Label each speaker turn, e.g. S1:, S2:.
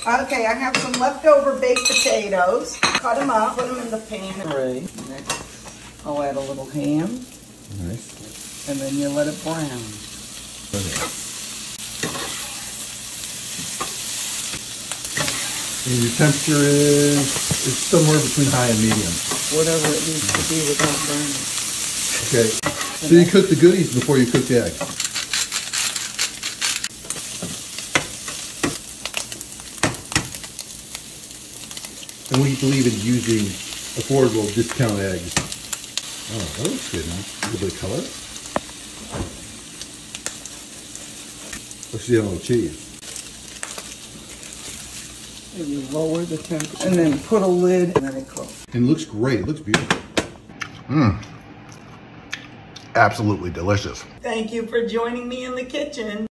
S1: Okay, I have some leftover baked potatoes. Cut them up, put them in the pan. Right. Next, I'll add a little ham.
S2: Nice.
S1: And then you let it brown.
S2: Okay. And your temperature is somewhere between high and medium.
S1: Whatever it needs to be without burning.
S2: Okay. So you cook the goodies before you cook the egg. And we believe in using affordable discount eggs. Oh, that looks good, huh? A little bit of color. Let's see a little cheese.
S1: And you lower the temperature and then put a lid and then it cooks.
S2: And it looks great. It looks beautiful. Mmm. Absolutely delicious.
S1: Thank you for joining me in the kitchen.